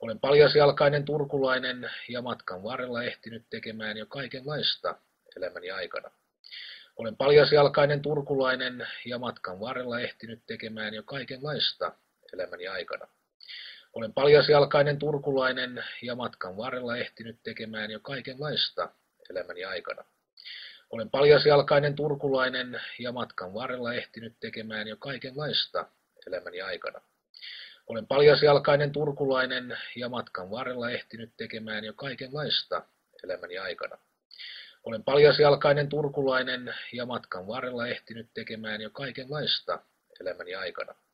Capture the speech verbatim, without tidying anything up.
Olen paljasjalkainen turkulainen ja matkan varrella ehtinyt tekemään jo kaikenlaista elämäni aikana. Olen paljasjalkainen turkulainen ja matkan varrella ehtinyt tekemään jo kaikenlaista elämäni aikana. Olen paljasjalkainen turkulainen ja matkan varrella ehtinyt tekemään jo kaikenlaista elämäni aikana. Olen paljasjalkainen turkulainen ja matkan varrella ehtinyt tekemään jo kaikenlaista elämäni aikana. Olen paljasjalkainen turkulainen ja matkan varrella ehtinyt tekemään jo kaikenlaista elämäni aikana. Olen paljasjalkainen turkulainen ja matkan varrella ehtinyt tekemään jo kaikenlaista elämäni aikana.